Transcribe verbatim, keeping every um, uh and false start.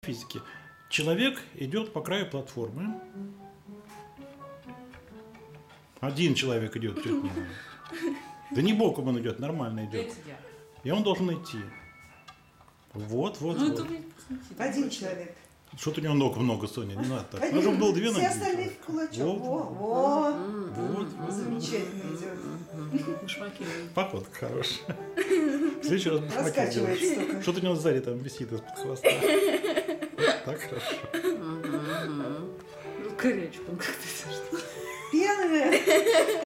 физики. Человек идет по краю платформы. Один человек идет перед ним. Да не боком он идет, нормально идет. И он должен идти. Вот, вот, Ну, вот. это Один человек. Что-то у него ног много, Соня, не надо так. Один. Нужно было две ноги. Все остальные в кулачок. Вот. Во, во. Вот, вот. Замечательно идет. башмаки. Походка хорошая. В следующий раз башмаки Раскачивается сделаешь. только. Что-то у него сзади там висит из-под хвоста. Так хорошо. Ну, корячку он как-то. Пьяная.